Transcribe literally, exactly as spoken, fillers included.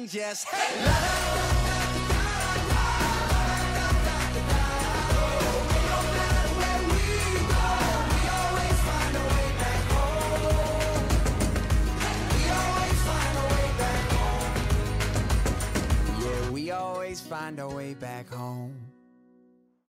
sing just hey. La, la, la, la, la, find our way back home.